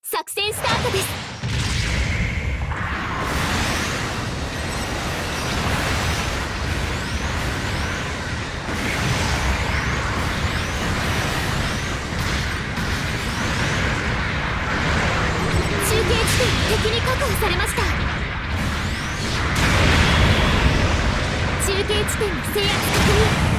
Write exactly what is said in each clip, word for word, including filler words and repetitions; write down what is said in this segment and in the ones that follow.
作戦スタートです。中継地点敵に確保されました。中継地点の制圧確認。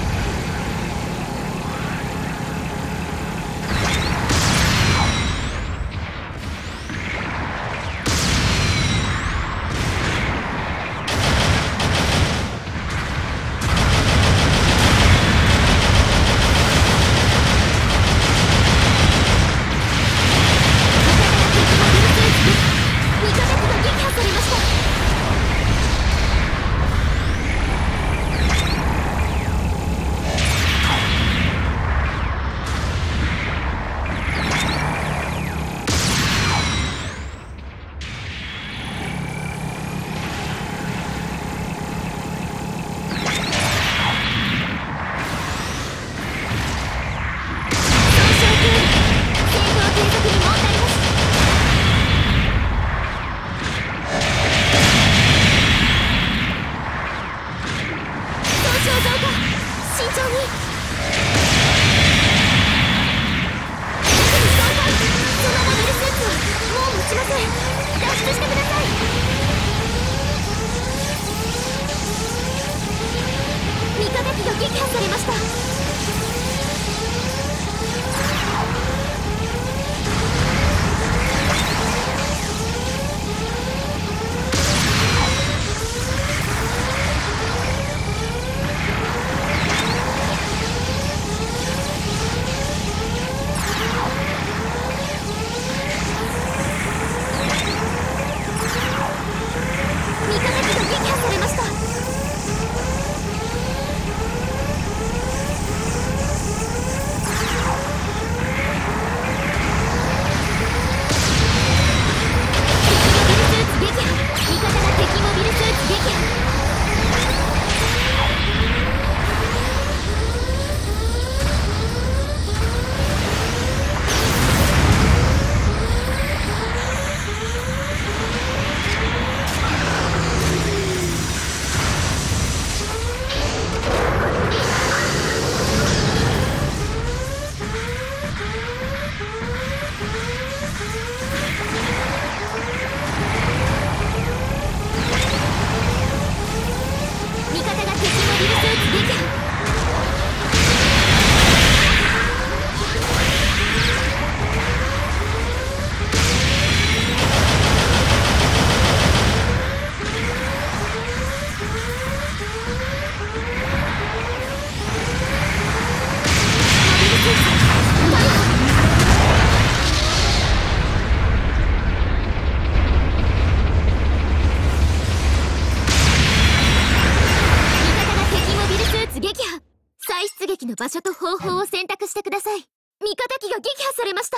場所と方法を選択してください。味方機が撃破されました。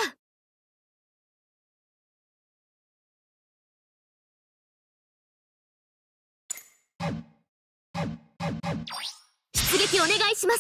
出撃お願いします。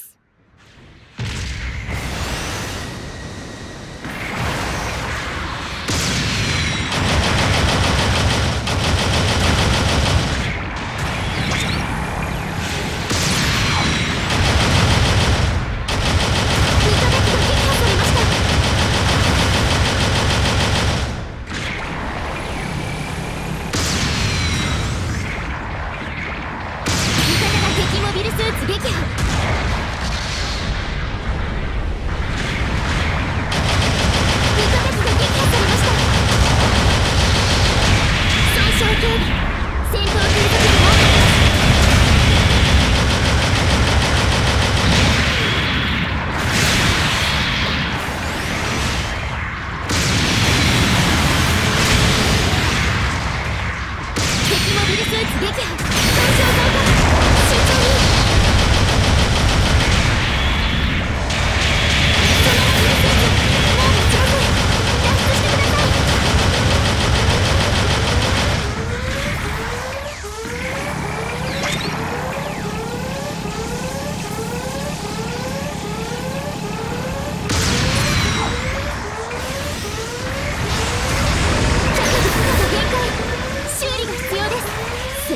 敵モビルスーツ撃破。損傷増加。慎重に。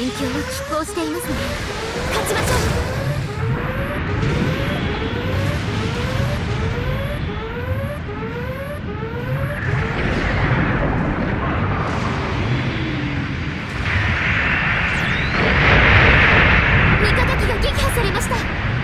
戦況は拮抗していますね。勝ちましょう。味方機が撃破されました。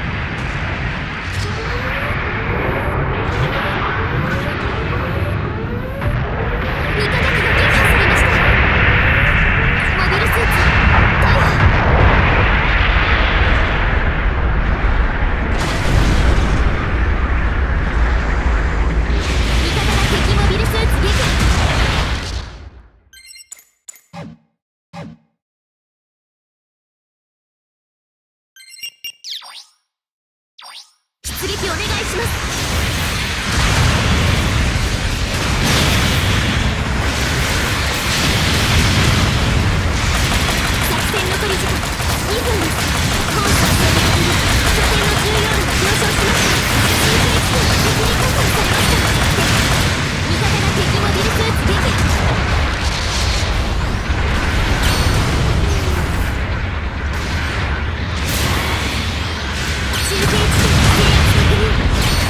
出撃お願いします。作戦残り時間にふんです。コースは制限に拠点の重要度が上昇しました。中継地点が敵に確保されました。味方が敵モビルスーツ撃破。中継地点制圧確認。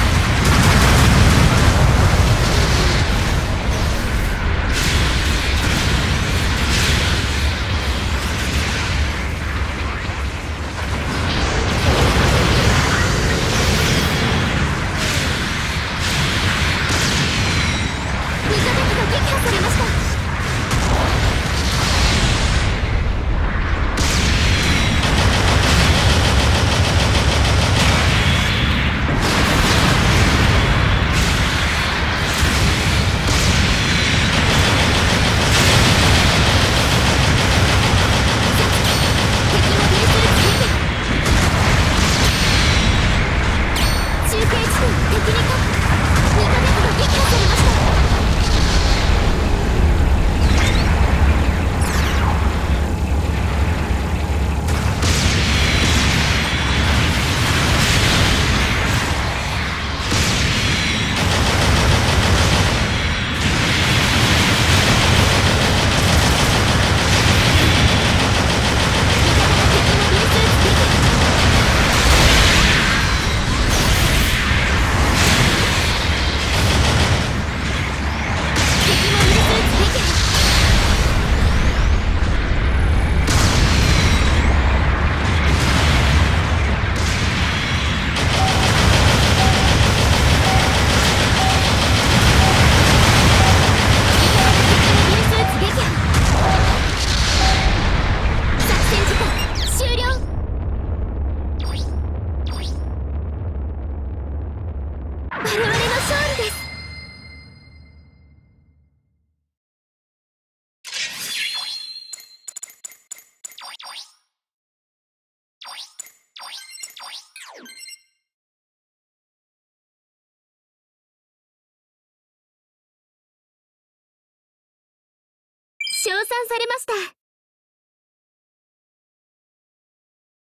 称賛されました。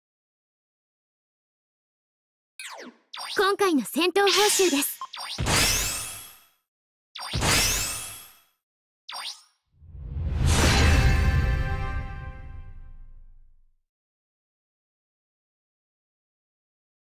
今回の戦闘報酬です。